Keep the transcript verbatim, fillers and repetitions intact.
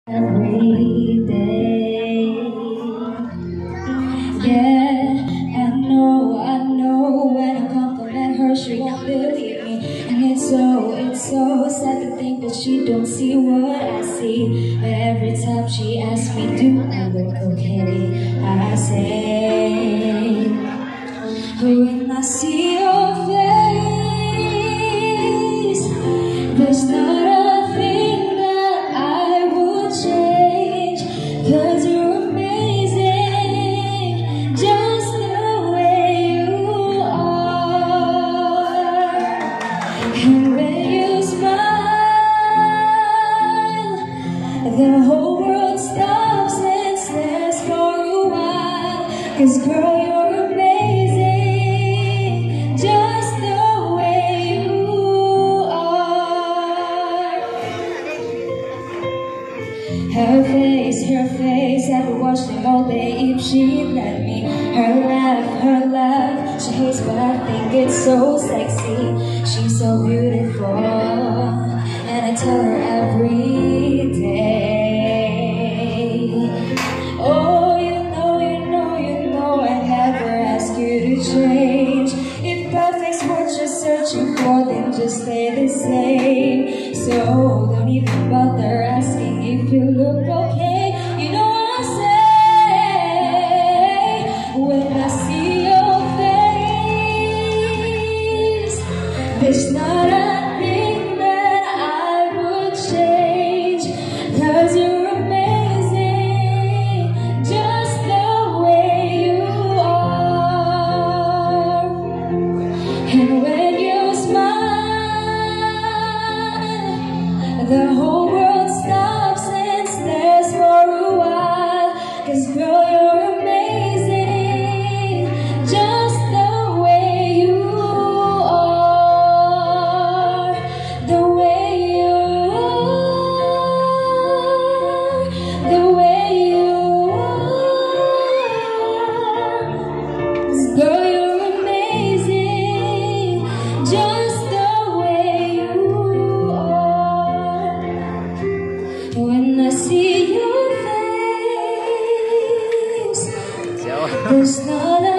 every day. Yeah, I know, I know when I compliment her, she won't believe me. And it's so, it's so sad to think that she don't see what I see. But every time she asks me, do I look okay? I say, when I see your face, there's not a thing that I would change. 'Cause you're amazing, just the way you are. And when you smile, the whole world stops and stares for a while. 'Cause girl, you're amazing, just the way you are. Her face, her face, I would watch them all day if she'd let me. Her laugh, her laugh, she hates but I think it's so sexy. She's so beautiful, and I tell her every day. Oh, you know, you know, you know, I never ask you to change. If perfect's what you're searching for, then just stay the same. So don't even bother asking if you look okay. You know what I say when I see your face. There's not a thing that I would change. 'Cause you're amazing, just the way you are. And when you smile, the whole world stops and stares for a while. 'Cause girl, you're amazing, just the way you are. The way you are, the way you are. 'Cause girl, you're amazing, just the way you are. When I see your face, there's not a